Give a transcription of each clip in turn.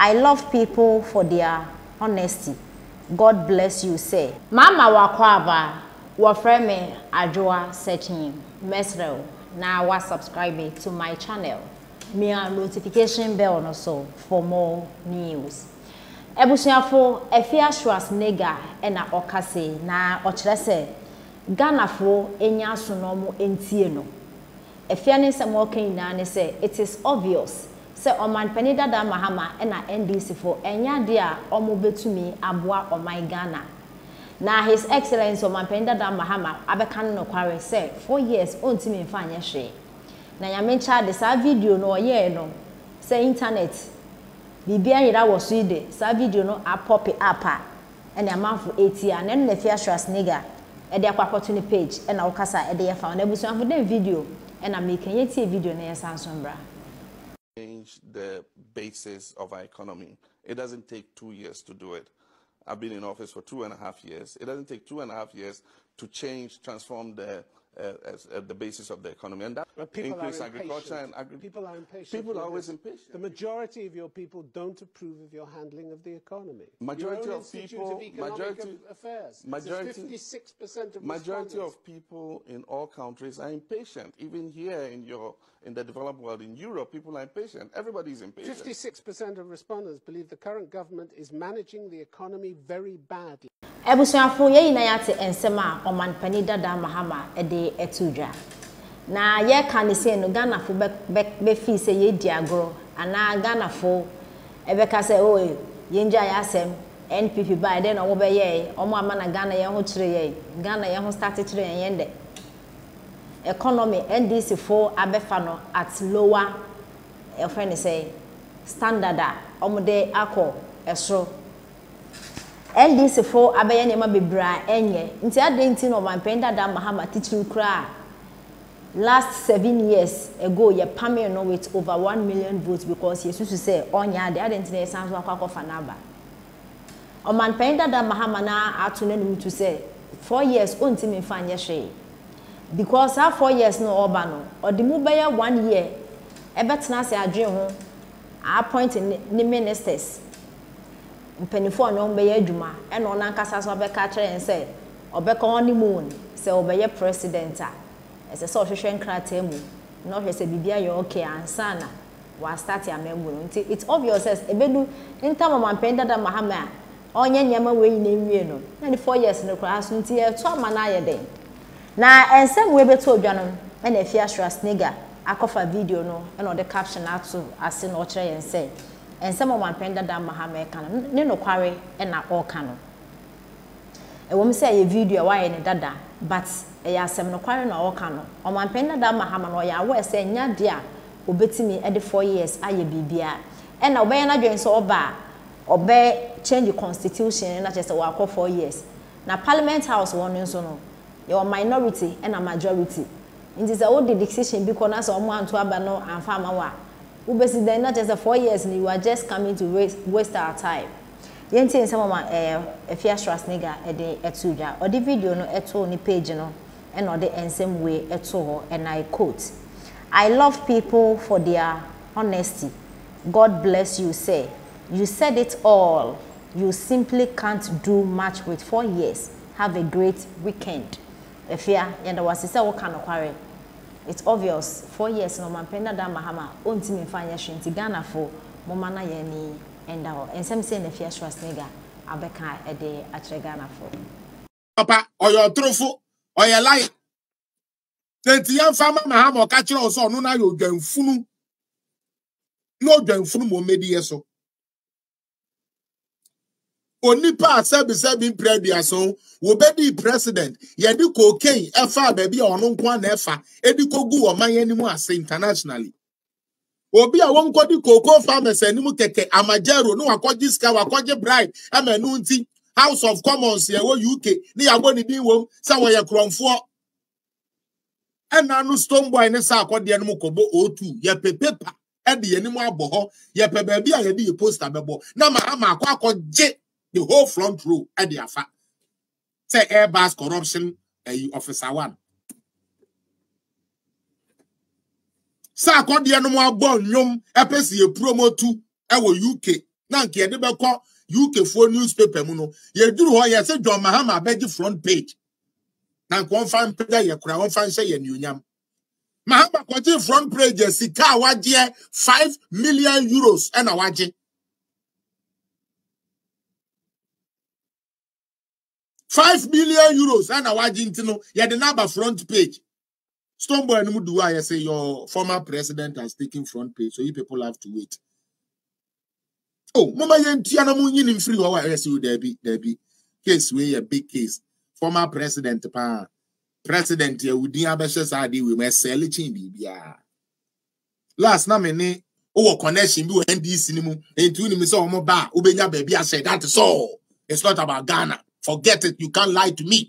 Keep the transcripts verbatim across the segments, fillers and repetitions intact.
I love people for their honesty. God bless you, say. Mama wakwaba, wafreme Adwoa searching. Mesrel, now wa subscribe to my channel. Mia notification bell no so for more news. Ebusuafo Efia Schwarzenegger ena okase na ochire se Ghana fo enya asonomo entie no. Efia ne se mo kan na ne se it is obvious se Oman Penida da Mahama ena N D C fo enya de a omo betumi aboa Oman Ghana. Na His Excellency Oman Penida da Mahama abekan no kware se four years ontimi mfa anya hwe. Na ya mencha de sa video no ye no se internet bibia yira wo so ide sa video no a pop up a ene amanfo eighty a na na Efia Schwarzenegger e de akwakoto ni page e na wokasa e de ye fa na busuanfo den video e na make ye tie video na ye sansombra. Change the basis of our economy. It doesn't take two years to do it. I've been in office for two and a half years. It doesn't take two and a half years to change, transform the uh, as, uh, the basis of the economy, and that increase agriculture and agriculture. People are impatient. People are always impatient. The majority of your people don't approve of your handling of the economy. Majority your of people, of majority affairs. Majority, fifty-six percent of majority of people in all countries are impatient. Even here in your in the developed world, in Europe, people are impatient. Everybody is impatient. fifty-six percent of respondents believe the current government is managing the economy very badly. Ebusuafo ye ina yate ensema Oman Penida da Mahama ede etudwa. Na ye kan se no Ghana fo be fi se ye diagoro ana Ghana fo ebe ka se o ye nja ya asem N P P ba de no wo be ye omo ama na Ghana ye ho kire ye Ghana ye ho start kire ye yende economy N D C fo abefa no at lower e friend say standard a omo de akọ esro N D C fo abeye nema bebra enye nti adenti no Oman Penida da Mahama titiri kra last seven years ago ye pame no with over one million votes because yesusu say onya de adenti na sanso akwa fanaba Oman Penida da Mahama na atu na num to say four years onti me fa anye hwe because that four years no oba no odimu beye one year ebetena se adwe ho appoint ni ministers mpenifo no mbeye adwuma e no na nkasa so obeka kire nse obeka honeymoon se obeye president a ese so hwehwe nkrata mu no hwese bibia ye okay ansana wa start ya membu nti it's obvious as ebedu ntam Oman Penida da Mahama onye nyama we na nwie no na four years no kra so nti e to ama na ayeden na ensem we beto odwanom e na Efia Schwarzenegger akofa video no e no the caption ato ase no kire yense ensem Oman Penida da Mahama e kan ne no kware e na o kan no e wo me say ye video wa ye ne dada but e ya asem no kware na o kan no Oman Penida da Mahama no ya wo se nya de a obetimi e de four years aye bibia e na obe na dwen so oba obe change the constitution na just wa akọ four years na parliament house won nso no your minority and a majority in this all the decision because na so mo anto aba no amfa ma wa we president not just four years and you are just coming to waste, waste our time yenti nsem ma eh Efia Schwarzenegger e de etudwa o de video no eto ni page no and o de ensem we eto ho and I quote I love people for their honesty. God bless you, say. You said it all. You simply can't do much with four years. Have a great weekend. Efia, yanda wasisa wakano kware. It's obvious. Four years no Oman Penida da Mahama. Onti mifanya shinti Ghana fo. Momana yeni enda ho. Ensem se Efia Schwarzenegger abeka ede atre Ghana fo. Papa, oyo trufu, oyo lie. Tenti yan fama Mahama okachiro oso no na yo dwanfunu. No dwanfunu mo medi yeso. Onipa sebi sebi predia so wo be president ye di cocaine efa baby ono nko na efa edi kogu o man yanimu ase internationally obi a won kodi cocoa farmers animu keke amajero no akoji ska akoji bride amenu nti House of Commons ye wo U K ni ya boni din wom sa wo ye kromfo enanu stone boy ne sa akodi enu kobo o two ye pepepa e de yanimu aboho ye pe baby a ye di poster bebo na Mahama akọ akoje the whole front row at the afa. Say Airbus corruption eh, officer one. Sa akodi enu mo abon nyom epesi ye promo two e wo U K Na nke de be ko U K for newspaper mu no ye duru ho ye say John Mahama beji front page na ko fan page ye kura won fan hye ye nuonyam Mahama ko front page sika waje five million euros and a waje five million euros and a waje ntino ye de number front page Stoneboy no do I say your former president has taken front page so you people have to wait. Oh, mama yentia na mu nyini free wa wa say there be there be case we a big case former president pa president ya wudi abeshe saadi we me sell chin bibia last na me ni o connection bi N D C ni mu entu ni me say omo ba obenya ba bia say that is all. It's not about Ghana. Forget it. You can't lie to me.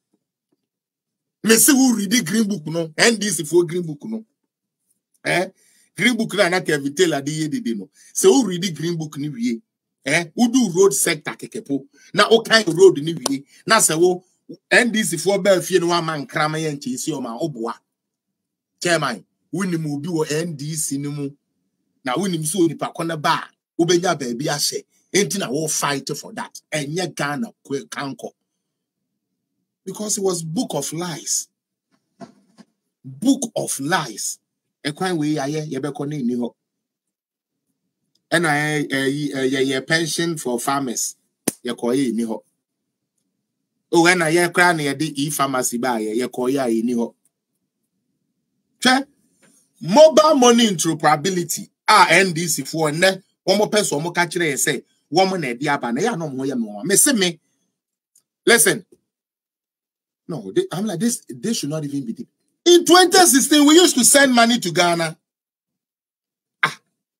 Me see who read the green book no N D C for green book no eh green book na na Kevin Taylor dey dey no say who read the green book ni wie eh who do road sector kekepo na o kind road ni wie na say wo N D C for be fie no wa man krama ye nche si o ma oboa chairman woni mu bi wo N D C ni mu na woni mi so nipa kona ba obenya ba bi ahye enti na wo fight for that enye Ghana kanko because it was book of lies book of lies e kwan we aye ye be ko ni ni ho and I eh pension for farmers ye ko ye ni ho. Oh, when I hear crying, I did e pharmacy by ye koya any ho. Che mobile money interoperability. Ah, N D C for ne one more person more catch it say woman a diabana ya no more ya more. Me say me. Listen. No, they, I'm like this. They should not even be deep. In twenty sixteen, we used to send money to Ghana. Ah.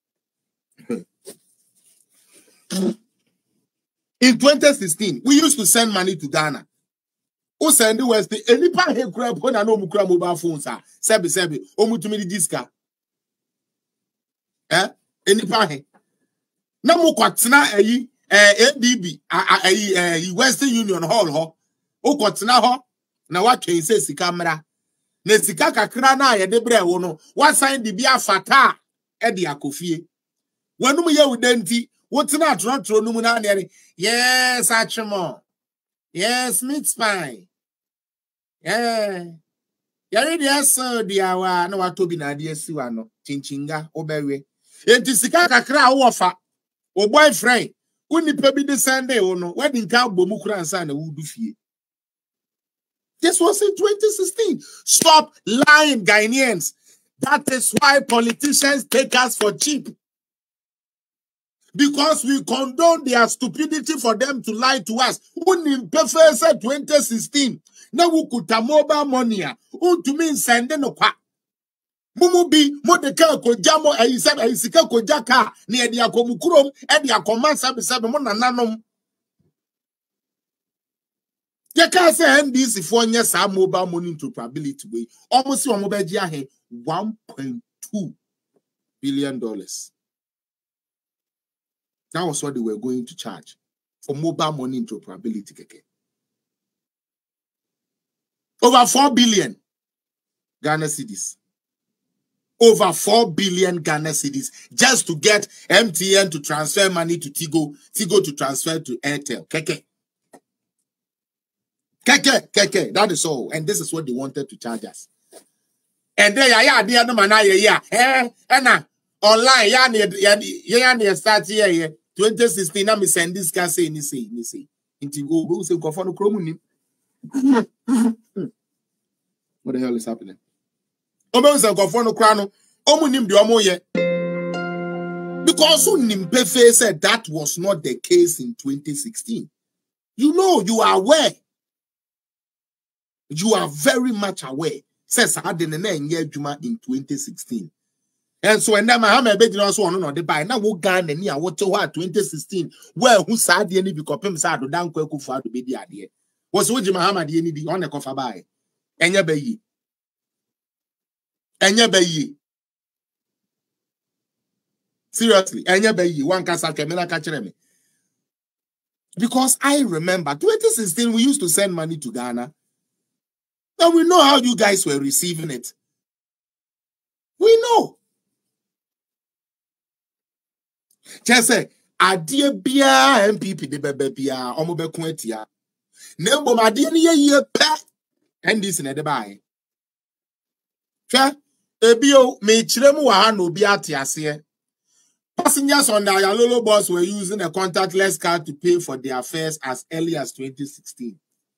In twenty sixteen, we used to send money to Ghana. Who send the West? Any part he grab when I know mukra mobile phones are sebi sebi. Omu to me the diska. Eh? Any part he. Na mu kwatina ayi eh A D B ayi eh Western Union Hall ho. O kwatina ho na wa twen se sika mra. Na sika kakra na ye de bre wo no. Wa sign the bia fata e de akofie. Wanu mu ye udenti. What's not Toronto no munani? Yes, Achimo. Yes, meat spine. Yeah. Yari yes, dear no what to be na dear siwano. Chinchinga, obewe. Enti sika kakra ofa. O boyfriend. Uni pebi de Sunday ono. Wedding cow bomukura and sana wudu fie. This was in twenty sixteen. Stop lying, Ghanaians. That is why politicians take us for cheap. Because we condone their stupidity for them to lie to us. When in perfect twenty sixteen, now we could have mobile money. Un to mean send no kwa. Mumu bi mo de ka ko jamo ayi sabe ayi sika ko jaka ne de akomukurom e de akoma sabe sabe mo nananom. Ye ka say N D C for nya sa mobile money interoperability way. Almost omo be gi ahe one point two billion dollars. That was what they were going to charge for mobile money interoperability. Keke. Over four billion Ghana cedis. Over four billion Ghana cedis just to get M T N to transfer money to Tigo, Tigo to transfer to Airtel. Keke. Keke, keke. That is all. And this is what they wanted to charge us. And then, yeah, yeah, yeah, no man, yeah, yeah. Eh, and online, yeah, yeah, yeah, yeah, start here, yeah. twenty sixteen, na me send this guy say ni say ni say. Inti go go say go for no chromo ni. What the hell is happening? Omo say go for no krano. Omo nim de omo ye. Because Nimpefe said that was not the case in twenty sixteen. You know, you are aware. You are very much aware. Says I didn't know Juma in twenty sixteen. And so, and then my hammer bed also on the buy. Now, what Ghana near what to what twenty sixteen? Well, who said the any because Pim Sado down Kwaku for to be the idea. Was what Mahama the any on the coffee buy? And your bayi. And your bayi. Seriously, and your bayi. One cast Camilla catcher me. Because I remember twenty sixteen, we used to send money to Ghana. Now we know how you guys were receiving it. We know. Just say, adie bia M P P de bebe bia omo be ko atia na mbom adie ne ye pe N D C na de bae hwe ebio me kiremu wa ha na obi ate ase. Passengers on the Ayalolo bus were using a contactless card to pay for their fares as early as twenty sixteen.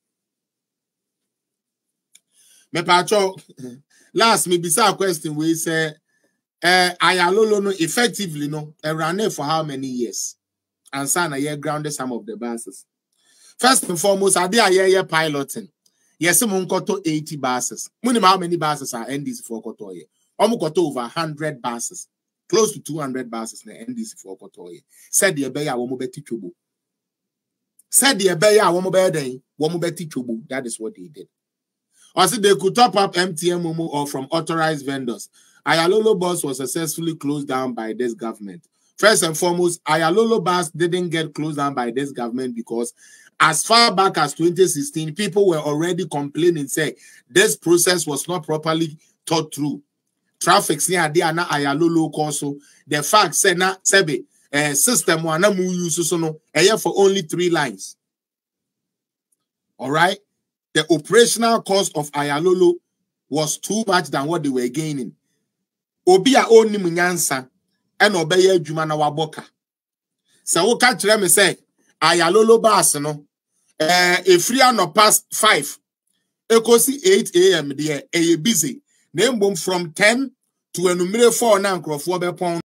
Me pacho last me bisa question we say eh Ayalolo no effectively no ran for how many years? And sana ye grounded some of the buses. First and foremost, are there ye piloting? Yes, mun koto eighty buses. Munim how many buses are N D C for koto ye? Omu koto over one hundred buses. Close to two hundred buses na N D C for kotoye. Said the ebeya womo beti chobo. Said the ebeya womo beden womo beti chobo. That is what they did. Also, they could top up M T N Momo or from authorized vendors. Ayalolo bus was successfully closed down by this government. First and foremost, Ayalolo bus didn't get closed down by this government because as far back as twenty sixteen, people were already complaining, saying this process was not properly thought through. Traffic near there na Ayalolo also. The fact say na sebe uh, system one na mu use so no eh for only three lines. All right, the operational cost of Ayalolo was too much than what they were gaining. Obi a oni munyansa and obeye adwuma na waboka. So wo ka kire me say Ayalolo bus no eh e free no past five. Ekosi eight A M there e busy. Name from ten to a number four now, Crawford.